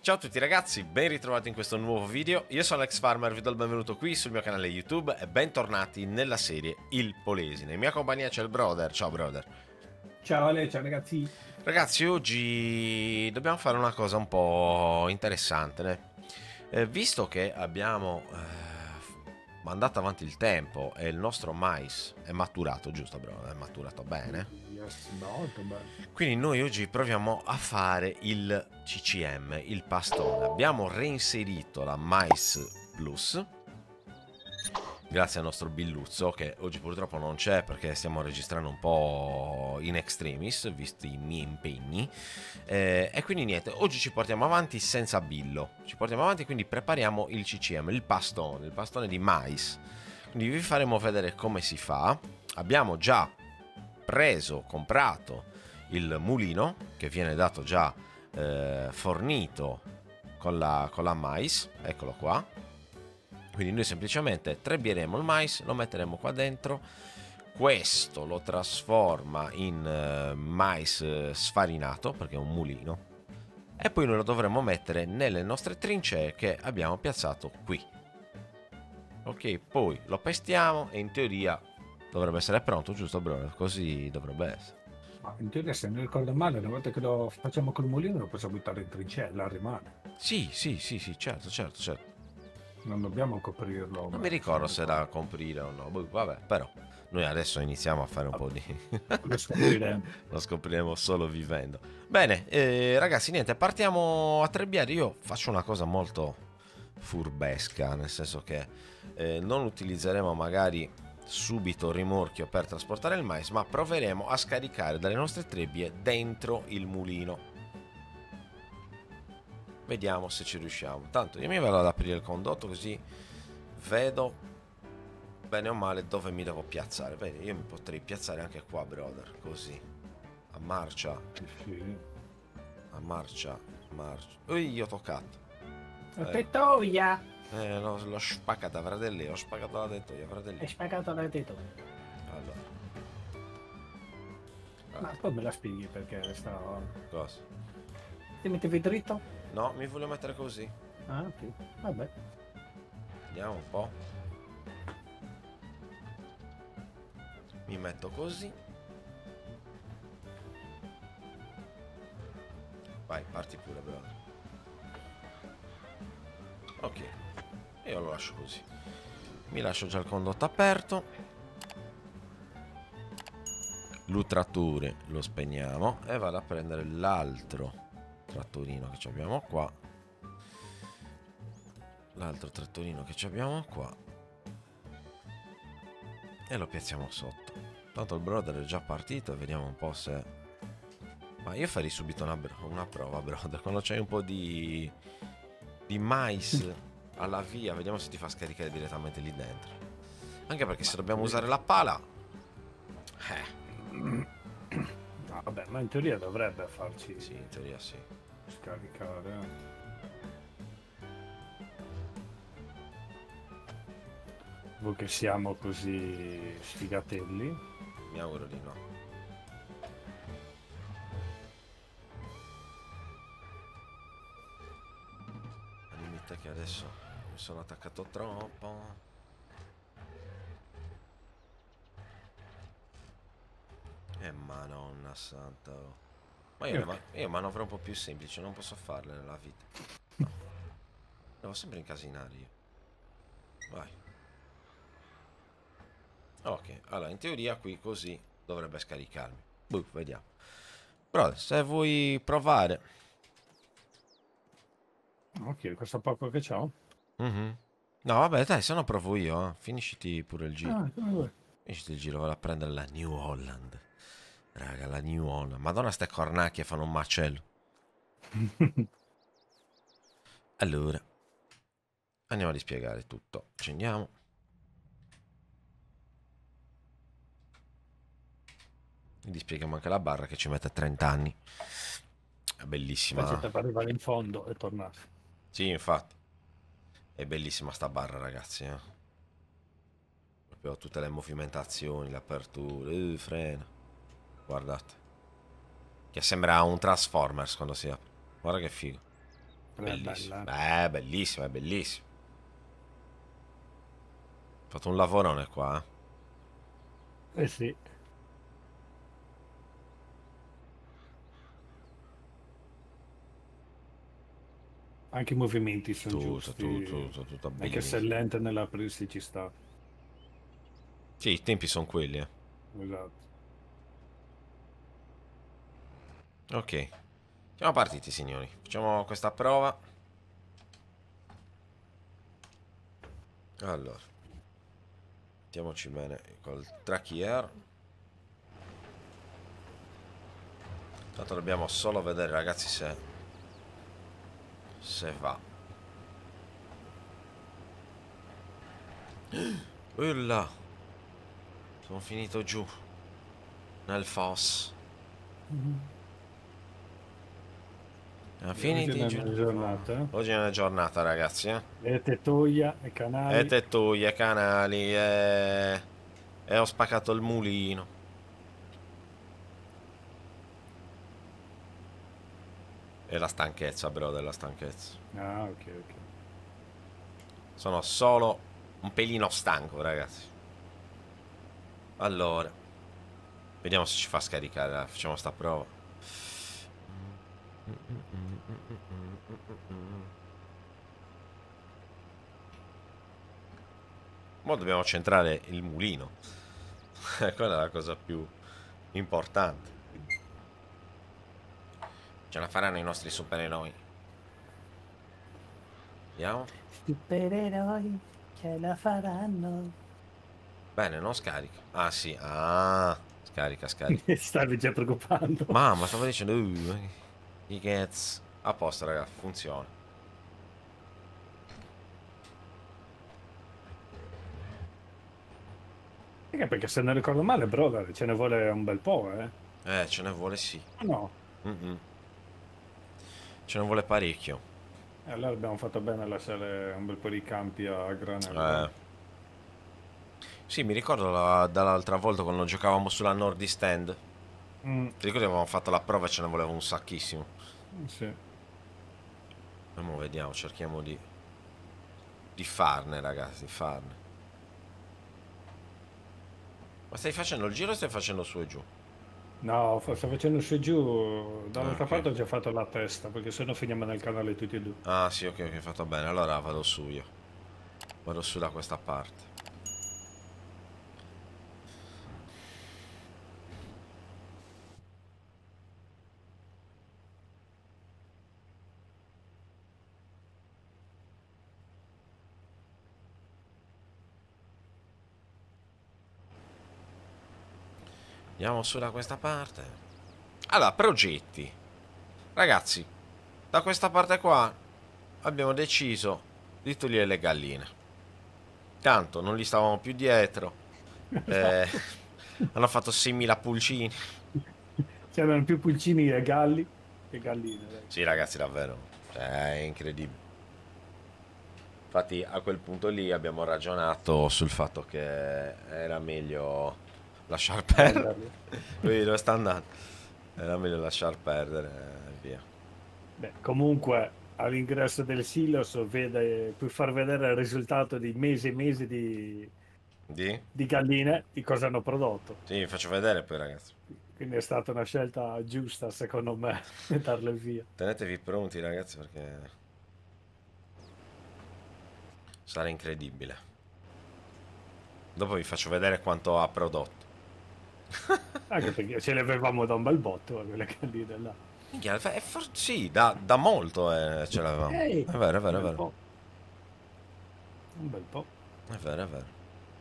Ciao a tutti ragazzi, ben ritrovati in questo nuovo video. Io sono Alex Farmer, vi do il benvenuto qui sul mio canale YouTube e bentornati nella serie Il Polesine. In mia compagnia c'è il brother, ciao brother. Ciao Ale, ciao ragazzi. Ragazzi, oggi dobbiamo fare una cosa un po' interessante, né? Visto che abbiamo mandato avanti il tempo e il nostro mais è maturato, giusto brother? È maturato bene. Yes, molto bene. Quindi noi oggi proviamo a fare il CCM, il pastone. Abbiamo reinserito la Mais Plus, grazie al nostro Billuzzo, che oggi purtroppo non c'è perché stiamo registrando un po' in extremis, visti i miei impegni. E quindi niente, oggi ci portiamo avanti senza Billo. Ci portiamo avanti, quindi prepariamo il CCM, il pastone di mais. Quindi vi faremo vedere come si fa. Abbiamo già comprato il mulino che viene dato già fornito con la mais, eccolo qua. Quindi noi semplicemente trebbieremo il mais, lo metteremo qua dentro, questo lo trasforma in mais sfarinato perché è un mulino e poi noi lo dovremo mettere nelle nostre trincee che abbiamo piazzato qui. Ok, poi lo pestiamo e in teoria dovrebbe essere pronto, giusto bro? Così dovrebbe essere. Ma in teoria, se non ricordo male, una volta che lo facciamo col mulino lo possiamo buttare in trincella, rimane. Sì, certo, certo. Non dobbiamo coprirlo, Non mi se ricordo non se era ricordo. comprire o no. Vabbè, però noi adesso iniziamo a fare un po' di... Lo scopriremo. Lo scopriremo solo vivendo. Bene, ragazzi, niente, partiamo a trebbiare. Io faccio una cosa molto furbesca, nel senso che non utilizzeremo magari subito il rimorchio per trasportare il mais, ma proveremo a scaricare dalle nostre trebbie dentro il mulino. Vediamo se ci riusciamo. Tanto io mi vado ad aprire il condotto così vedo bene o male dove mi devo piazzare. Vedi, io mi potrei piazzare anche qua, brother, così. A marcia, Sì, sì. a marcia. Ui, io ho toccato. La Ecco. tettoia! L'ho spaccata, fratelli. Ho spaccato la tettoia, Hai fratelli. spaccato la tettoia. Allora, Ma poi me la spieghi perché sta... cosa? Ti mettevi dritto? No, mi voglio mettere così. Ah, ok. Vabbè. Vediamo un po'. Mi metto così. Vai, parti pure, brother. Ok, io lo lascio così. Mi lascio già il condotto aperto. L'ultrattore lo spegniamo e vado a prendere l'altro trattorino che abbiamo qua. L'altro trattorino che abbiamo qua. E lo piazziamo sotto. Tanto il brother è già partito e vediamo un po' se... Ma io farei subito una prova, brother. Quando c'hai un po' di mais alla via, vediamo se ti fa scaricare direttamente lì dentro. Anche perché se dobbiamo usare la pala... No, vabbè, ma in teoria dovrebbe farci Sì, in teoria sì. scaricare. Voi che siamo così sfigatelli. Mi auguro di no. Al limite che adesso mi sono attaccato troppo. Madonna santa. Ma io manovro un po' più semplice, non posso farle nella vita. No. Devo sempre incasinare io. Vai. Ok, allora in teoria qui così dovrebbe scaricarmi. Vediamo. Brother, se vuoi provare. Ok, questo poco che c'ho. Mhm. No, vabbè, dai, se no provo io. Finisciti pure il giro. Ah, come vuoi. Finisciti il giro, vado a prendere la New Holland. Raga, la New Holland. Madonna, ste cornacchie fanno un macello. Allora, andiamo a dispiegare tutto. Accendiamo. E dispieghiamo anche la barra che ci mette 30 anni. È bellissima. Aspetta per arrivare in fondo e tornare. Sì, infatti. È bellissima sta barra, ragazzi. Proprio tutte le movimentazioni, l'apertura. Frena. Guardate. Che sembra un Transformers quando si apre. Guarda che figo. È Bellissimo. bella. Bellissimo, è bellissimo. Ho fatto un lavorone qua, eh. Eh sì. Anche i movimenti sono giusti. Tutto Anche se è bellissimo. lenta nell'aprirsi ci sta. Sì, i tempi sono quelli, eh. Esatto. Ok. Siamo partiti, signori. Facciamo questa prova. Allora, mettiamoci bene col trackier. Tanto dobbiamo solo vedere, ragazzi, se va. Ulla, sono finito giù nel foss. Mhm. Siamo Oggi finiti è giù una nel foss. giornata. Oggi è una giornata, ragazzi, eh. E tettoia e E canali. tettoie, canali, e ho spaccato il mulino. E la stanchezza, bro, della stanchezza. Ah, ok, ok. Sono solo un pelino stanco, ragazzi. Allora, vediamo se ci fa scaricare. Dai, facciamo sta prova. Ora dobbiamo centrare il mulino. Quella è la cosa più importante. Ce la faranno i nostri supereroi. Vediamo. Supereroi ce la faranno. Bene, non scarica. Ah, sì. Ah, scarica, scarica. Stavi già preoccupando. Mamma, stavo dicendo. I cazzo. A posto, raga, funziona. Perché se non ricordo male, brother, ce ne vuole un bel po', eh? Ce ne vuole sì. Ah, no. Mm-mm. Ce ne vuole parecchio. Allora abbiamo fatto bene a lasciare un bel po' di campi a granello. Eh, sì, mi ricordo dall'altra volta quando giocavamo sulla Nordist End. Mm, Ti ricordi che avevamo fatto la prova e ce ne voleva un sacchissimo. sì. E mo vediamo, cerchiamo di farne, ragazzi, di farne. Ma stai facendo il giro o stai facendo su e giù? No, sto facendo su e giù. Ah, Dall'altra ok. parte ho già fatto la testa, perché sennò finiamo nel canale tutti e due. Ah, sì, ok, ok, fatto bene. Allora vado su io. Vado su da questa parte. Andiamo su da questa parte. Allora, progetti. Ragazzi, da questa parte qua abbiamo deciso di togliere le galline. Tanto non gli stavamo più dietro. Eh, Esatto. hanno fatto 6.000 pulcini. C'erano più pulcini e galli che galline, dai. Sì, ragazzi, davvero. Cioè, è incredibile. Infatti, a quel punto lì abbiamo ragionato sul fatto che era meglio lasciar perdere. Venderli. Vedi dove sta andando? Era meglio lasciar perdere e via. Beh, comunque all'ingresso del silos puoi far vedere il risultato di mesi e mesi Di? di galline, di cosa hanno prodotto. Sì, vi faccio vedere poi, ragazzi. Quindi è stata una scelta giusta, secondo me, darle via. Tenetevi pronti, ragazzi, perché sarà incredibile. Dopo vi faccio vedere quanto ha prodotto. Anche perché ce le avevamo da un bel botto, quelle galline là. Minchia, sì, da molto ce l'avevamo. È vero, è Un vero, è bel vero. po', un bel po'. È vero, è vero.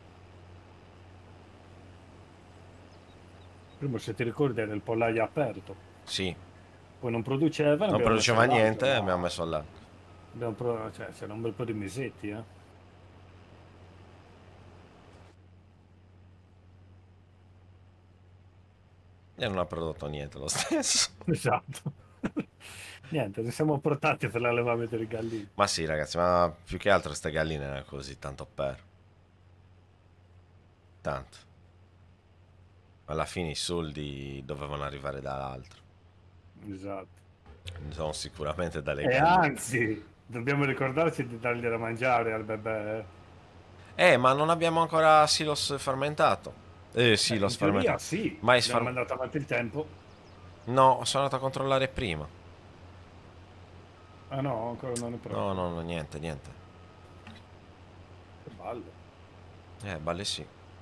Prima, se ti ricordi, era il pollaio aperto. Sì, Poi non produceva, non l'abbiamo messo produceva all'altro, niente e abbiamo ma messo là. cioè, c'era un bel po' di mesetti, eh. E non ha prodotto niente lo stesso. Esatto. Niente, ci siamo portati per l'allevamento di galline. Ma sì, ragazzi, ma più che altro ste galline erano così, tanto per. Tanto. Alla fine i soldi dovevano arrivare dall'altro. Esatto. sono sicuramente dalle E galline. anzi, dobbiamo ricordarci di dargli da mangiare al bebè. Ma non abbiamo ancora silos fermentato. Silos In teoria fermentato. sì, Mais abbiamo fermentato. mandato avanti il tempo. No, sono andato a controllare prima. Ah no, ancora non è No, pronto. no, no, niente, niente. Che balle. Balle sì.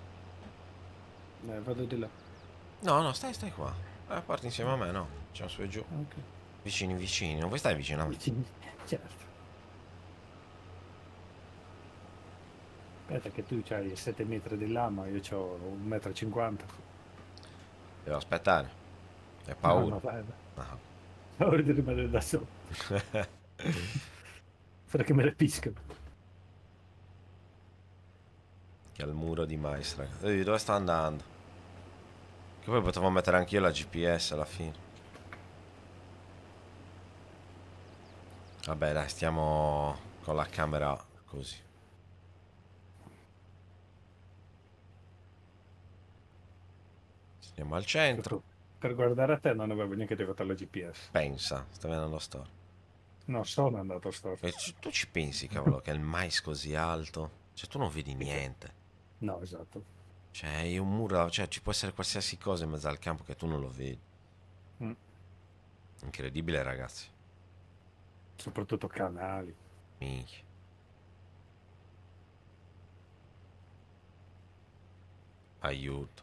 Vado di là. No, no, stai qua. Parti insieme a me, no. Facciamo su e giù. Ok. Vicini, vicini. Non vuoi stare vicino a me? Vicini. Certo. Aspetta che tu c'hai 7 metri di lama, io ho 1,50 m. Devo aspettare. Hai No, paura. no, vai, vai. No. Paura di rimanere da solo. Spero che me le piscano. Che al muro di mais, raga. Dove sta andando? Che poi potevo mettere anch'io la GPS alla fine. Vabbè, dai, stiamo con la camera così. Stiamo al centro. Per guardare a te non avevo neanche devoto la GPS. Pensa, sta vedendo lo store. No, sono andato a storto. E tu ci pensi, cavolo, che il mais così alto? Cioè, tu non vedi niente. No, esatto. Cioè, è un muro, cioè, ci può essere qualsiasi cosa in mezzo al campo che tu non lo vedi. Mm. Incredibile, ragazzi. Soprattutto canali. Minchia. Aiuto.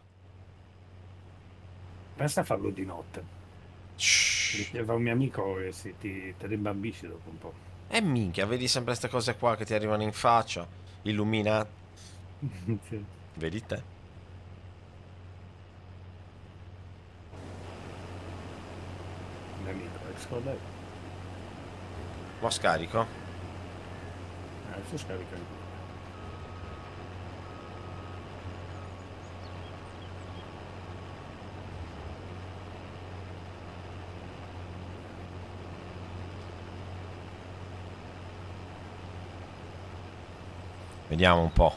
Pensa a farlo di notte. Shhh. Va un mio amico e ti rimbambisci dopo un po'. E minchia, vedi sempre queste cose qua che ti arrivano in faccia. Illuminate. Sì. Vedi te. Un amico, ex collega. Mo scarico. Adesso scarica il Vediamo un po'.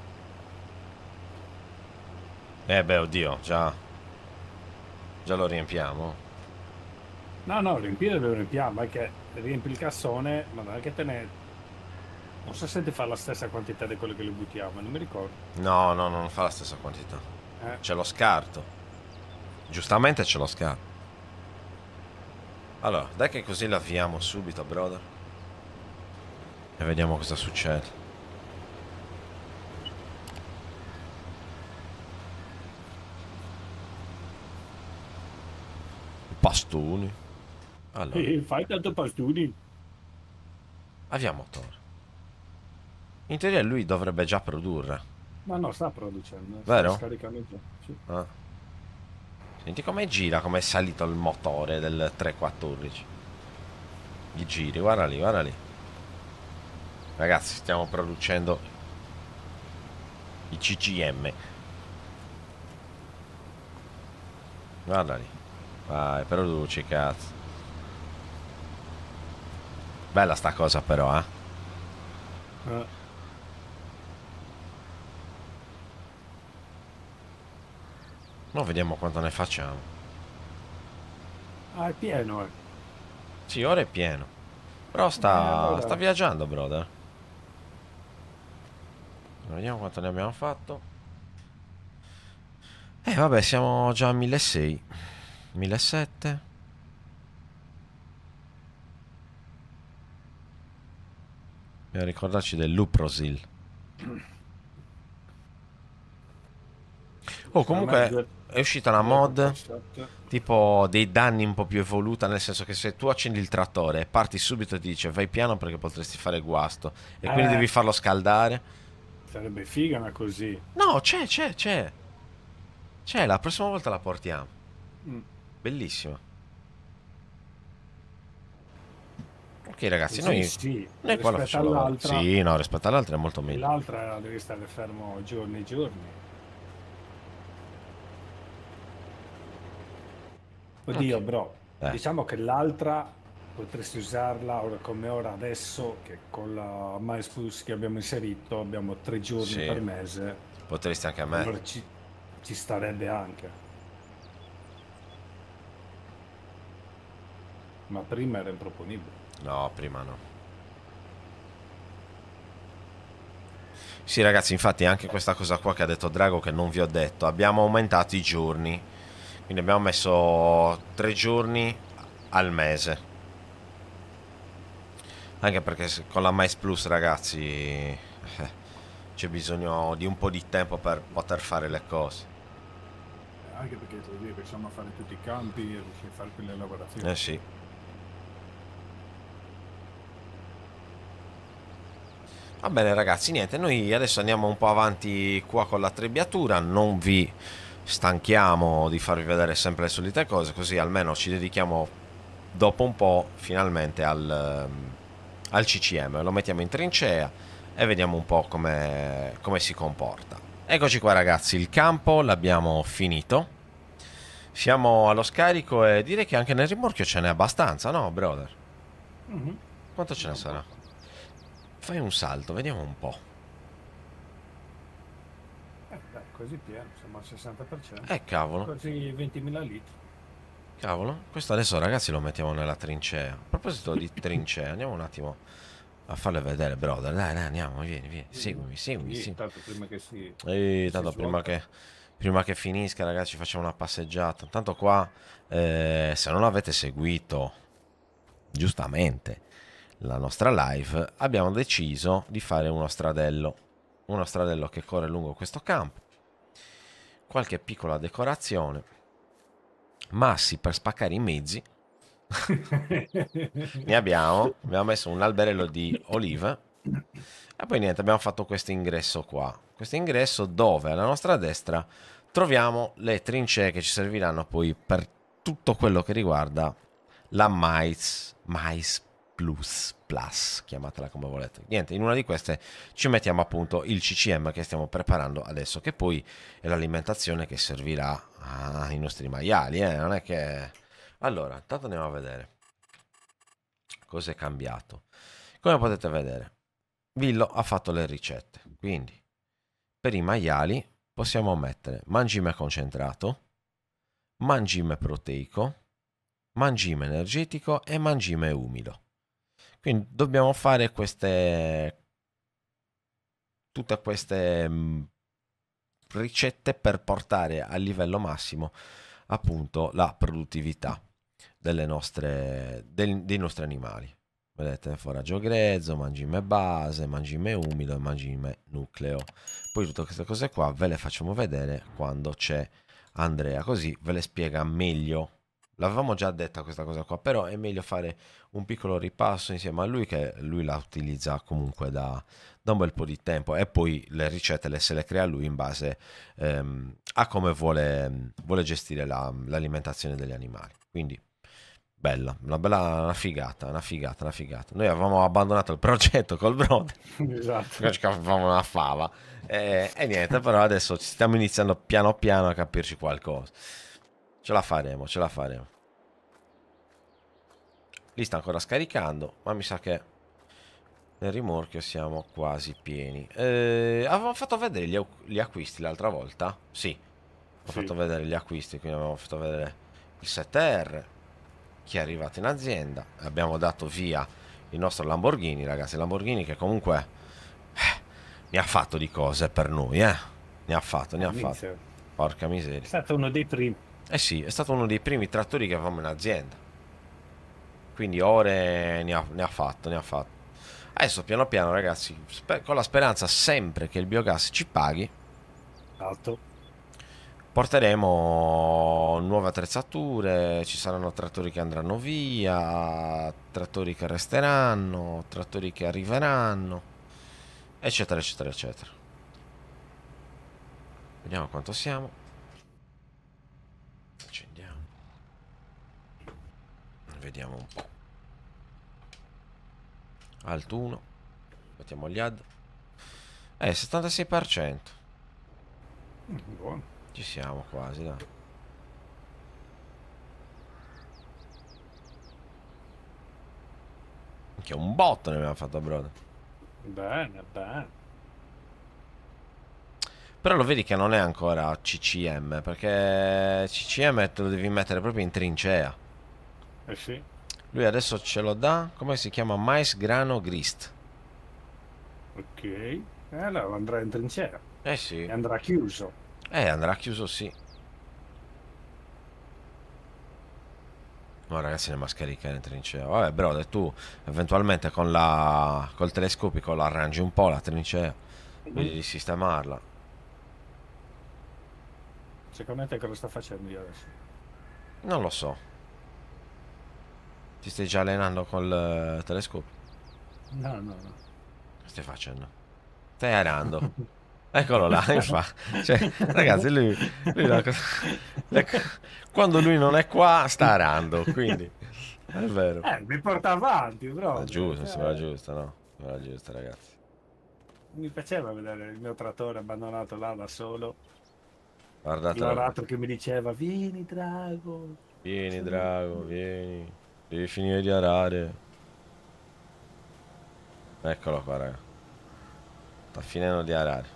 Beh, oddio, già. Già lo riempiamo. No, no, riempire lo riempiamo, è che riempi il cassone, ma non è che te ne... Non so se ti fa la stessa quantità di quello che li buttiamo, non mi ricordo. No, no, non fa la stessa quantità. Eh, Ce lo scarto. Giustamente ce lo scarto. Allora, dai che così l'avviamo subito, brother. E vediamo cosa succede. Pastoni. Allora, fai tanto pastuni. avviamo motore. In teoria lui dovrebbe già produrre, Ma no, sta producendo, sta vero? scaricando già. Sì. Ah. Senti come gira, come è salito il motore del 314. Gli giri, guarda lì, guarda lì. Ragazzi, stiamo producendo i CCM. Guarda lì. Vai, produci, cazzo. Bella sta cosa però, eh. Eh. Mo vediamo quanto ne facciamo. Ah, è pieno, eh. Sì, ora è pieno. Però sta Allora, viaggiando, brother. Vediamo quanto ne abbiamo fatto. Vabbè, siamo già a 1600. 1700. Dobbiamo ricordarci del Luprosil. Oh, secondo me comunque è uscita una mod 2,7. tipo dei danni un po' più evoluta, nel senso che se tu accendi il trattore e parti subito ti dice vai piano perché potresti fare guasto e quindi Eh, devi farlo scaldare. sarebbe figa una così. No, c'è. C'è, la prossima volta la portiamo. Mm. Bellissima. Ok ragazzi, Così sì, noi qua lo rispetto facciamo lavorare. all'altra, Sì, no, rispetto all'altra è molto e meglio. l'altra devi stare fermo giorni e giorni. Ok. Oddio, bro, Eh, diciamo che l'altra potresti usarla ora come ora adesso, che con la MySpace che abbiamo inserito abbiamo 3 giorni sì, per mese, potresti anche a me. allora ci starebbe anche. Ma prima era improponibile. No, prima no. Sì, ragazzi, infatti anche questa cosa qua che ha detto Drago che non vi ho detto, abbiamo aumentato i giorni. Quindi abbiamo messo 3 giorni al mese. Anche perché con la Mais Plus, ragazzi, c'è bisogno di un po' di tempo per poter fare le cose. Anche perché vuol dire, riusciamo a fare tutti i campi e riusciamo a fare quelle Eh lavorazioni. sì. Va bene ragazzi, niente, noi adesso andiamo un po' avanti qua con la trebbiatura, non vi stanchiamo di farvi vedere sempre le solite cose, così almeno ci dedichiamo dopo un po' finalmente al CCM, lo mettiamo in trincea e vediamo un po' come si comporta. Eccoci qua ragazzi, il campo l'abbiamo finito, siamo allo scarico e direi che anche nel rimorchio ce n'è abbastanza, no brother? Mhm. Quanto ce È ne un po'. sarà? Fai un salto, vediamo un po'. Dai, così pieno, siamo al 60%. Cavolo, Quasi 20.000 litri. cavolo. Questo adesso ragazzi lo mettiamo nella trincea. A proposito di trincea, andiamo un attimo a farle vedere, brother. Dai, dai, andiamo, vieni, vieni. Seguimi, seguimi, Sì, seguimi. tanto prima che si Tanto svuota. prima che finisca, ragazzi, facciamo una passeggiata. Tanto qua, se non avete seguito, giustamente, la nostra live, abbiamo deciso di fare uno stradello. Uno stradello che corre lungo questo campo. Qualche piccola decorazione. Massi per spaccare i mezzi. Ne abbiamo messo un alberello di olive e poi niente, abbiamo fatto questo ingresso qua. Questo ingresso dove alla nostra destra troviamo le trincee che ci serviranno poi per tutto quello che riguarda la Mais Plus, chiamatela come volete. Niente, in una di queste ci mettiamo appunto il CCM che stiamo preparando adesso, che poi è l'alimentazione che servirà ai nostri maiali, non è che... Allora, intanto andiamo a vedere cosa è cambiato. Come potete vedere, Villo ha fatto le ricette, quindi per i maiali possiamo mettere mangime concentrato, mangime proteico, mangime energetico e mangime umido. Quindi dobbiamo fare tutte queste ricette per portare a livello massimo appunto la produttività dei nostri animali. Vedete, foraggio grezzo, mangime base, mangime umido e mangime nucleo. Poi tutte queste cose qua ve le facciamo vedere quando c'è Andrea, così ve le spiega meglio. L'avevamo già detta questa cosa qua, però è meglio fare un piccolo ripasso insieme a lui, che lui la utilizza comunque da un bel po' di tempo, e poi le ricette se le crea lui in base a come vuole gestire l'alimentazione degli animali. Quindi bella, una figata, una figata, una figata. Noi avevamo abbandonato il progetto col brother, Esatto. perché avevamo una fava. E niente, però adesso ci stiamo iniziando piano piano a capirci qualcosa. Ce la faremo, ce la faremo. Lì sta ancora scaricando, ma mi sa che nel rimorchio siamo quasi pieni. Avevamo fatto vedere gli acquisti l'altra volta? Sì, ho fatto Sì. vedere gli acquisti, quindi abbiamo fatto vedere il 7R, chi è arrivato in azienda. Abbiamo dato via il nostro Lamborghini, ragazzi. Lamborghini che comunque ne ha fatto di cose per noi, eh. Ne ha fatto, ne ha fatto. All'inizio Porca è miseria. stato uno dei primi. Eh sì, è stato uno dei primi trattori che avevamo in azienda. Quindi ore ne ha fatto, ne ha fatto. Adesso piano piano, ragazzi, con la speranza sempre che il biogas ci paghi, Alto. porteremo nuove attrezzature, ci saranno trattori che andranno via, trattori che resteranno, trattori che arriveranno, eccetera, eccetera, eccetera. Vediamo quanto siamo. Accendiamo. Vediamo un po'. Alt 1. Mettiamo gli add. 76%. Buono. Ci siamo quasi, dai. Che un botto ne abbiamo fatto, brother. Bene, bene. Però lo vedi che non è ancora CCM, perché CCM te lo devi mettere proprio in trincea. Eh sì. Lui adesso ce lo dà. Come si chiama? Mais grano grist. Ok. Allora andrà in trincea Eh sì. e andrà chiuso. Andrà chiuso sì. No ragazzi, ne ma scaricare in trincea. Vabbè brother, tu eventualmente col telescopico la arrangi un po' la trincea. Vedi Mhm. di sistemarla. Secondo te cosa sta facendo io adesso? Non lo so. Ti stai già allenando col telescopio? No, no, no. Che stai facendo? Stai arando. Eccolo là, infatti. Cioè, ragazzi, lui la cosa- le co- quando lui non è qua, sta arando, quindi è vero. Mi porta avanti, È brother. giusto, mi sembra Cioè, giusto, no? Mi sembra giusto, ragazzi. mi piaceva vedere il mio trattore abbandonato là da solo. Guardatelo. L'oratore che mi diceva, vieni Drago. Vieni, Sono Drago, qui." vieni. Devi finire di arare. Eccolo qua, raga. Sta finendo di arare.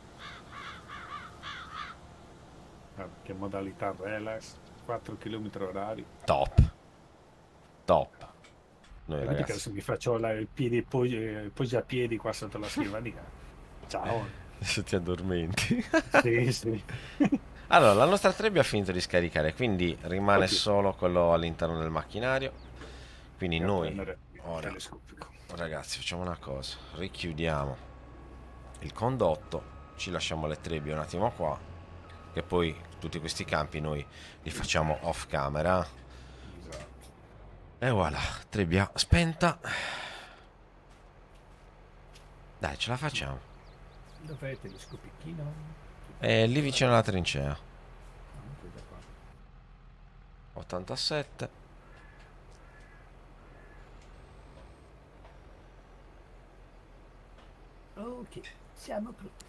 Che modalità relax, 4 km orari. Top. Top. Noi, E vedi che ragazzi. adesso mi faccio il piedi, poggiapiedi qua sotto la scrivania. Ciao. Se ti addormenti. Sì, sì. Allora, la nostra trebbia ha finito di scaricare, quindi rimane Ok, solo quello all'interno del macchinario. Quindi andiamo a noi, prendere il ora, telescopico. ragazzi, facciamo una cosa. Richiudiamo il condotto, ci lasciamo le trebbie un attimo qua, che poi tutti questi campi noi li facciamo off camera. Esatto. E voilà, trebbia spenta. Dai, ce la facciamo. Dov'è il telescopichino? E lì vicino alla trincea. Ok, da qua. 87. Ok, siamo pronti.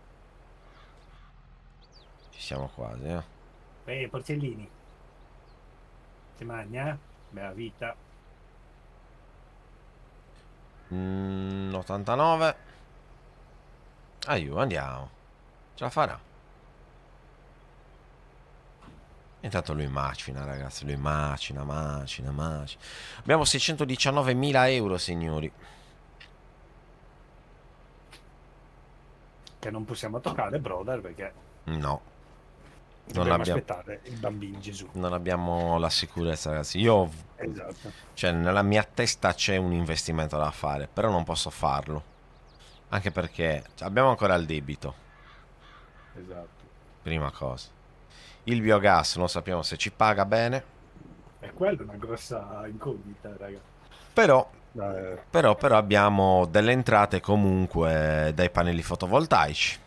Ci siamo quasi, eh. Porcellini, si mangia? Bella vita. 89. Andiamo. Ce la farà. Intanto lui macina, ragazzi. Lui macina. Abbiamo 619.000 euro, signori. Che non possiamo toccare, brother, perché No, non dobbiamo abbiamo, aspettare il bambino Gesù. non abbiamo la sicurezza, ragazzi. Io, Esatto, cioè, nella mia testa c'è un investimento da fare, però non posso farlo. Anche perché abbiamo ancora il debito. esatto. Prima cosa. Il biogas non sappiamo se ci paga bene. E quella è una grossa incognita, raga. Però, Eh, però abbiamo delle entrate comunque dai pannelli fotovoltaici.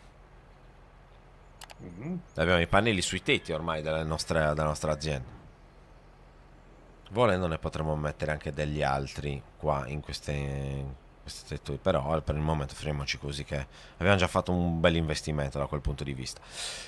mhm. Abbiamo i pannelli sui tetti ormai della nostra azienda. Volendo ne potremmo mettere anche degli altri qua in queste tettoie. Però per il momento fermiamoci così che abbiamo già fatto un bel investimento da quel punto di vista.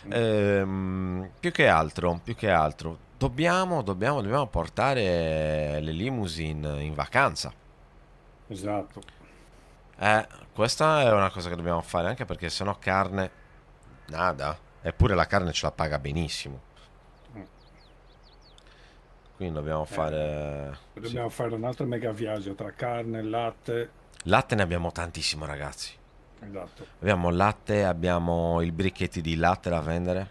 Più che altro dobbiamo portare le limousine in vacanza. Esatto. Questa è una cosa che dobbiamo fare anche perché sennò carne, nada. Eppure la carne ce la paga benissimo. Mm. Quindi dobbiamo Eh, fare... Sì. Dobbiamo fare un altro mega viaggio tra carne e latte. Latte ne abbiamo tantissimo, ragazzi. Esatto. Abbiamo latte, abbiamo i bricchetti di latte da vendere.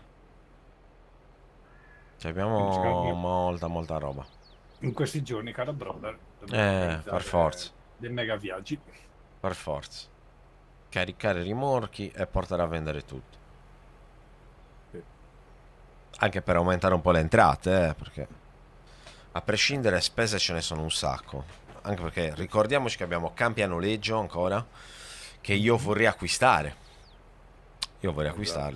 Cioè Quindi abbiamo molta roba. in questi giorni, caro brother, dobbiamo Per forza. organizzare dei mega viaggi. Per forza. Caricare i rimorchi e portare a vendere tutto. Sì. Anche per aumentare un po' le entrate, perché a prescindere spese ce ne sono un sacco. Anche perché ricordiamoci che abbiamo campi a noleggio ancora che io Mhm. vorrei acquistare. Io vorrei Esatto. acquistarli.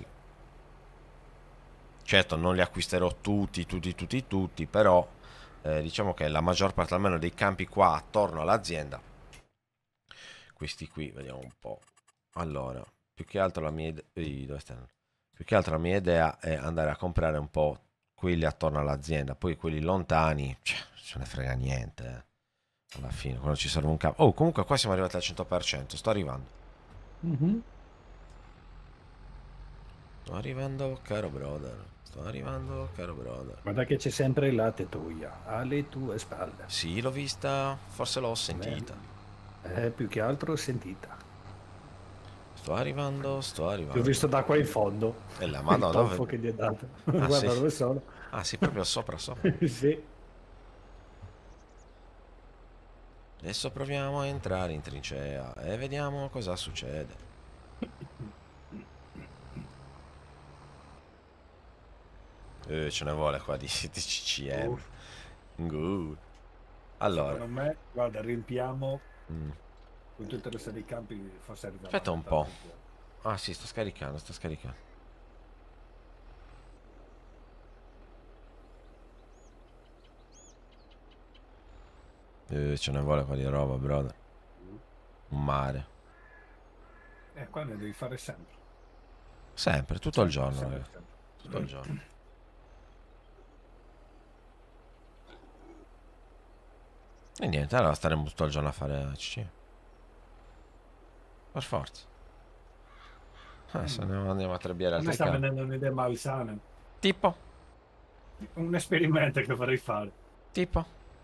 Certo, non li acquisterò tutti, però diciamo che la maggior parte almeno dei campi qua attorno all'azienda, questi qui, vediamo un po'. Allora, più che altro la mia idea, dove stanno? Più che altro la mia idea è andare a comprare un po' quelli attorno all'azienda, poi quelli lontani, cioè, ce ne frega niente. Alla fine, quando ci serve un campo. Oh, comunque qua siamo arrivati al 100%, sto arrivando. Mhm. Sto arrivando, caro brother. Sto arrivando, caro brother. Guarda che c'è sempre la tettoia alle tue spalle. Sì, l'ho vista, forse l'ho sentita. Più che altro sentita. Sto Ti ho visto arrivando. da qua in fondo. E la Il madonna, tonfo dove? che gli è dato. Ah, sì. Guarda dove sono. Ah, sì, proprio sopra, sopra. Sì. Adesso proviamo a entrare in trincea e vediamo cosa succede. Ce ne vuole qua di CCM. Uff. Good. Allora, Secondo me, guarda, riempiamo mm, con tutte le serie di campi, forse arriviamo a aspetta un metà po'. del gioco. Ah, sì, sta scaricando, sta scaricando. Ce ne vuole qua di roba, brother. Un mare. Qua ne devi fare sempre. Sempre, tutto il Sempre, giorno, sempre, raga. Tutto il sempre. giorno. E niente, allora staremo tutto il giorno a fare CC. Per forza. Se ne andiamo a trebbiare A me altri sta campi. venendo un'idea malsana. Tipo? Un esperimento che vorrei fare. Tipo?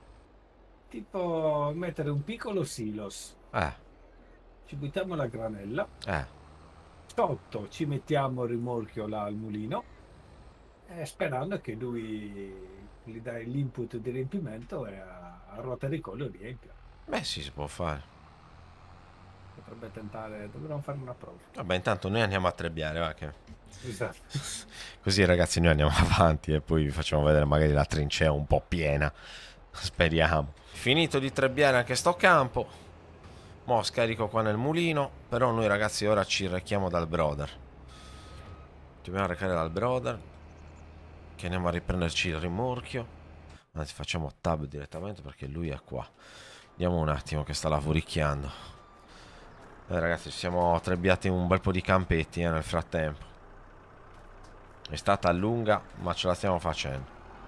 Tipo mettere un piccolo silos. Eh, Ci buttiamo la granella. eh. Sotto ci mettiamo il rimorchio là al mulino. Sperando che lui gli dai l'input di riempimento e a ruota di collo riempia. Beh, sì, si può fare. Potrebbe tentare, dovremmo fare una prova. Vabbè, intanto noi andiamo a trebbiare, va che... Esatto. Così ragazzi noi andiamo avanti e poi vi facciamo vedere magari la trincea un po' piena. Speriamo. Finito di trebbiare anche sto campo. Mo' scarico qua nel mulino. Però noi ragazzi ora ci rechiamo dal brother. Ci dobbiamo recare dal brother. Che andiamo a riprenderci il rimorchio. Anzi facciamo tab direttamente perché lui è qua. Vediamo un attimo che sta lavoricchiando. Ragazzi ci siamo trebbiati un bel po' di campetti nel frattempo. È stata lunga ma ce la stiamo facendo.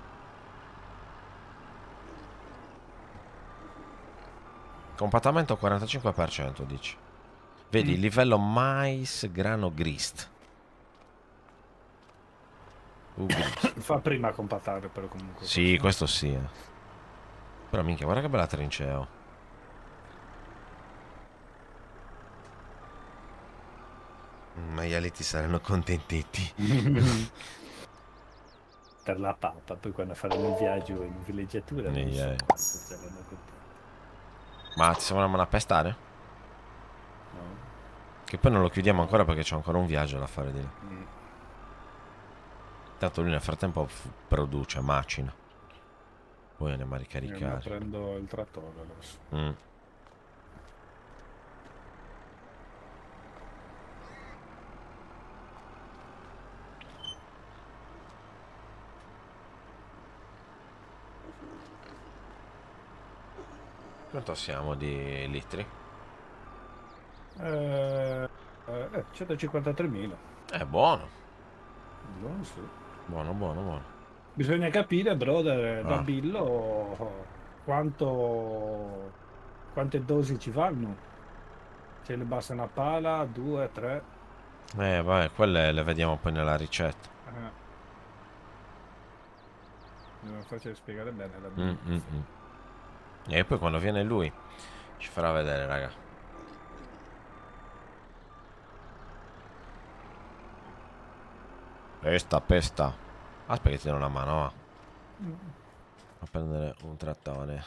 Compattamento 45% dici. Vedi, livello mais grano grist. Grist. Fa prima a compattare però comunque. Sì, questo sì. Però minchia, guarda che bella trincea. Oh. I maialetti saranno contentiti. Per la pappa, poi quando faremo il viaggio in villeggiatura non so Yeah. quanto saranno contenti. Ma ti sembra a pestare? No? Che poi non lo chiudiamo ancora perché c'è ancora un viaggio da fare di là. Tanto lui nel frattempo produce, macina. Poi andiamo a Ma ricaricare. prendo il trattore adesso. Quanto siamo di litri? 153.000. È buono. Buono, sì. Buono, buono, buono. Bisogna capire, brother, da Ah. Billo quante dosi ci vanno. Ce ne basta una pala, 2, 3. Vabbè, quelle le vediamo poi nella ricetta. Devo farci spiegare bene da Billo. E poi quando viene lui ci farà vedere, raga. Pesta. Aspetta che ti do una mano, va. A prendere un trattone.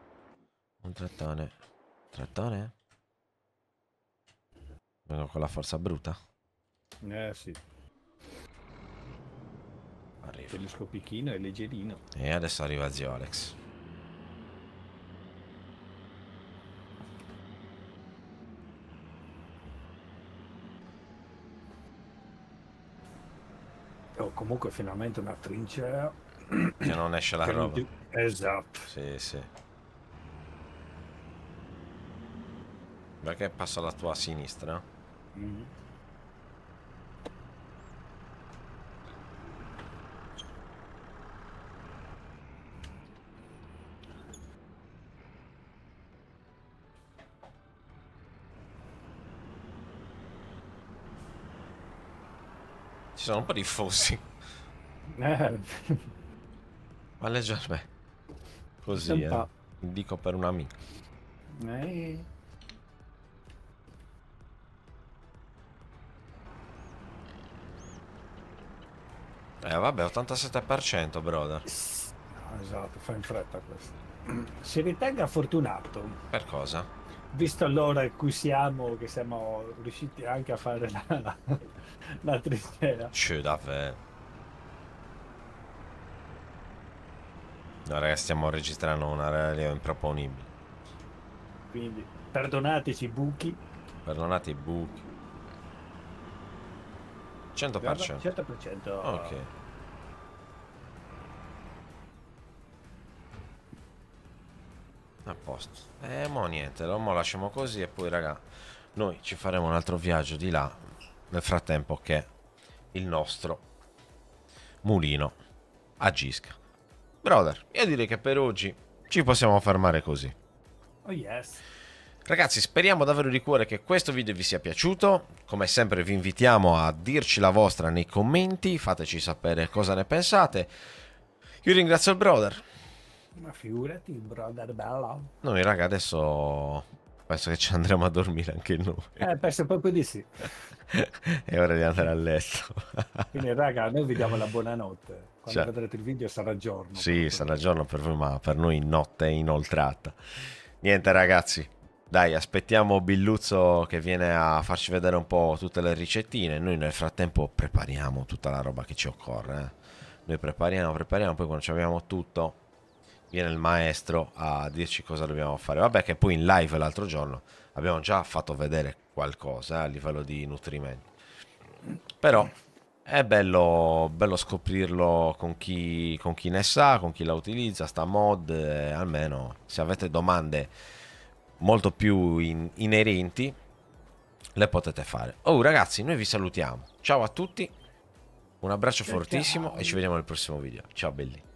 Trattone? Vengo con la forza bruta. Sì. Arrivo. Telescopichino e leggerino. E adesso arriva zio Alex. Comunque finalmente una trincea. Che non esce la Che non roba. ti- Esatto. Sì. Perché passo alla tua sinistra? Ci sono un po' di fossi. Eh, Ma leggermente. pensa Così, un po'. dico per un amico. Eh, Vabbè, 87%, brother. no, esatto, fa in fretta questo. Si ritenga fortunato, Per cosa? visto l'ora in cui siamo, che siamo riusciti anche a fare la trincea. Davvero. No, ragazzi, stiamo registrando una realtà improponibile. Quindi perdonateci i buchi. Perdonate i buchi. Guarda, 100%. 100%. Ok. A posto. Mo niente, mo lasciamo così e poi, raga, noi ci faremo un altro viaggio di là. Nel frattempo che il nostro mulino agisca. Brother, io direi che per oggi ci possiamo fermare così. Oh yes. Ragazzi, speriamo davvero di cuore che questo video vi sia piaciuto. Come sempre vi invitiamo a dirci la vostra nei commenti, fateci sapere cosa ne pensate. Io ringrazio il brother. Ma figurati, brother bello. Noi raga adesso penso che ci andremo a dormire anche noi. Penso proprio di sì. È ora di andare a letto. Quindi raga, noi vi diamo la buonanotte. Quando Cioè, vedrete il video sarà giorno. sì, proprio. sarà giorno per voi, ma per noi notte inoltrata. Niente ragazzi, dai, aspettiamo Billuzzo che viene a farci vedere un po' tutte le ricettine. Noi nel frattempo prepariamo tutta la roba che ci occorre. Noi prepariamo, poi quando abbiamo tutto viene il maestro a dirci cosa dobbiamo fare. Vabbè che poi in live l'altro giorno abbiamo già fatto vedere qualcosa a livello di nutrimento. Però è bello scoprirlo con chi ne sa, con chi la utilizza, sta mod, almeno se avete domande molto più inerenti le potete fare. Oh ragazzi, noi vi salutiamo. Ciao a tutti, un abbraccio Ciao fortissimo ciao. e ci vediamo nel prossimo video. Ciao belli.